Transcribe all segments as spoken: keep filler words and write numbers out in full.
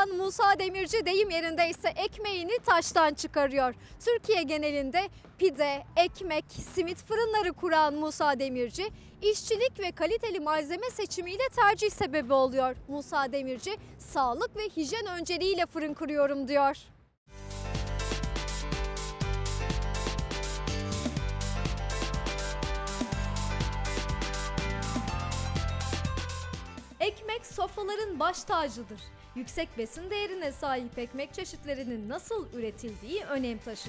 kuran Musa Demirci deyim yerindeyse ekmeğini taştan çıkarıyor. Türkiye genelinde pide, ekmek, simit fırınları kuran Musa Demirci, işçilik ve kaliteli malzeme seçimiyle tercih sebebi oluyor. Musa Demirci, sağlık ve hijyen önceliğiyle fırın kuruyorum diyor. Ekmek sofraların baş tacıdır. Yüksek besin değerine sahip ekmek çeşitlerinin nasıl üretildiği önem taşır.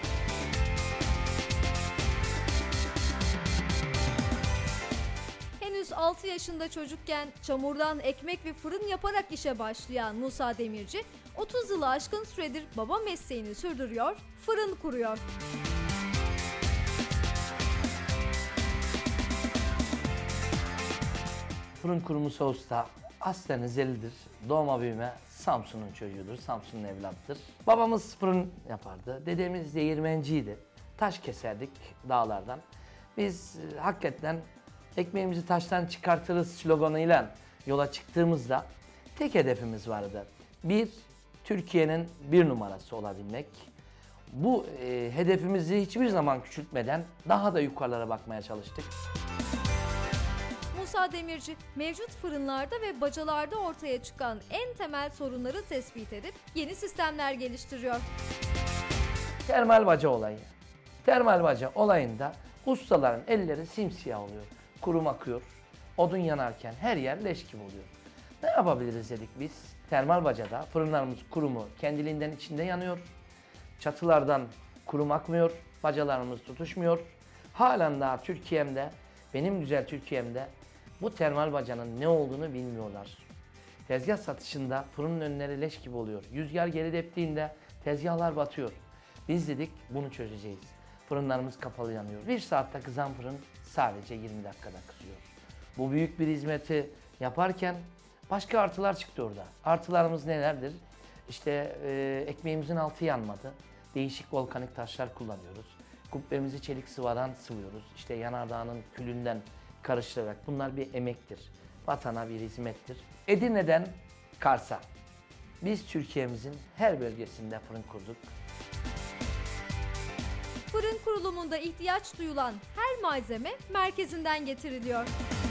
Henüz altı yaşında çocukken çamurdan ekmek ve fırın yaparak işe başlayan Musa Demirci, otuz yılı aşkın süredir baba mesleğini sürdürüyor, fırın kuruyor. Fırın kurumu Usta aslen Rizeli'dir. Doğma büyüme Samsun'un çocuğudur, Samsun'un evlattır. Babamız fırın yapardı, dedemiz değirmenciydi. Taş keserdik dağlardan. Biz e, hakikaten ekmeğimizi taştan çıkartırız sloganıyla yola çıktığımızda tek hedefimiz vardı. Bir, Türkiye'nin bir numarası olabilmek. Bu e, hedefimizi hiçbir zaman küçültmeden daha da yukarılara bakmaya çalıştık. Musa Demirci, mevcut fırınlarda ve bacalarda ortaya çıkan en temel sorunları tespit edip yeni sistemler geliştiriyor. Termal baca olayı. Termal baca olayında ustaların elleri simsiyah oluyor. Kurum akıyor. Odun yanarken her yer leş gibi oluyor. Ne yapabiliriz dedik biz? Termal bacada fırınlarımız kurumu kendiliğinden içinde yanıyor. Çatılardan kurum akmıyor. Bacalarımız tutuşmuyor. Halen daha Türkiye'mde, benim güzel Türkiye'mde bu termal bacanın ne olduğunu bilmiyorlar. Tezgah satışında fırının önleri leş gibi oluyor. Rüzgar geri teptiğinde tezgahlar batıyor. Biz dedik bunu çözeceğiz. Fırınlarımız kapalı yanıyor. Bir saatte kızan fırın sadece yirmi dakikada kızıyor. Bu büyük bir hizmeti yaparken başka artılar çıktı orada. Artılarımız nelerdir? İşte e, ekmeğimizin altı yanmadı. Değişik volkanik taşlar kullanıyoruz. Kubbemizi çelik sıvadan sıvıyoruz. İşte yanardağının külünden karıştırarak. Bunlar bir emektir. Vatana bir hizmettir. Edirne'den Kars'a. Biz Türkiye'mizin her bölgesinde fırın kurduk. Fırın kurulumunda ihtiyaç duyulan her malzeme merkezinden getiriliyor.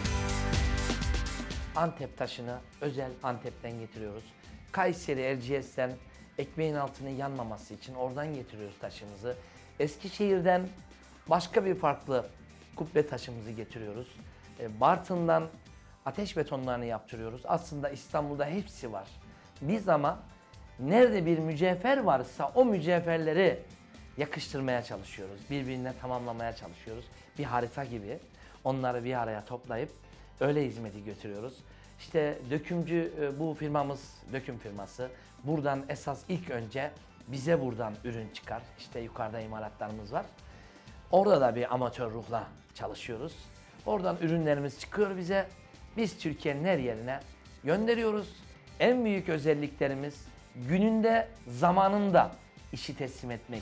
Antep taşını özel Antep'ten getiriyoruz. Kayseri, Erciyes'ten ekmeğin altının yanmaması için oradan getiriyoruz taşımızı. Eskişehir'den başka bir farklı kubbe taşımızı getiriyoruz. Bartın'dan ateş betonlarını yaptırıyoruz. Aslında İstanbul'da hepsi var. Biz ama nerede bir mücevher varsa o mücevherleri yakıştırmaya çalışıyoruz. Birbirine tamamlamaya çalışıyoruz. Bir harita gibi onları bir araya toplayıp öyle hizmeti götürüyoruz. İşte dökümcü bu firmamız, döküm firması. Buradan esas ilk önce bize buradan ürün çıkar. İşte yukarıda imalatlarımız var. Orada da bir amatör ruhla çalışıyoruz. Oradan ürünlerimiz çıkıyor bize. Biz Türkiye'nin her yerine gönderiyoruz. En büyük özelliklerimiz gününde, zamanında işi teslim etmek.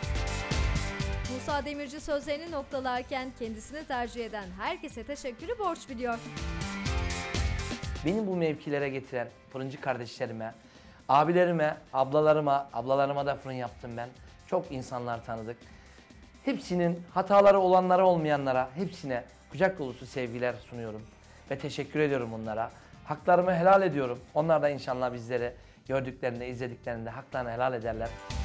Musa Demirci sözlerini noktalarken kendisini tercih eden herkese teşekkürü borç biliyor. Beni bu mevkilere getiren fırıncı kardeşlerime, abilerime, ablalarıma, ablalarıma da fırın yaptım ben. Çok insanlar tanıdık. Hepsinin hataları olanlara olmayanlara hepsine kucak dolusu sevgiler sunuyorum. Ve teşekkür ediyorum onlara. Haklarımı helal ediyorum. Onlar da inşallah bizleri gördüklerinde, izlediklerinde haklarını helal ederler.